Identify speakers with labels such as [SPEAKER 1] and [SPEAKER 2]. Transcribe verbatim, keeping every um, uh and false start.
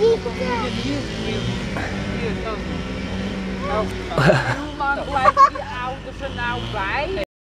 [SPEAKER 1] Hoe hier, hier, hier, zo. Nou, hoe lang blijven die ouders er nou bij?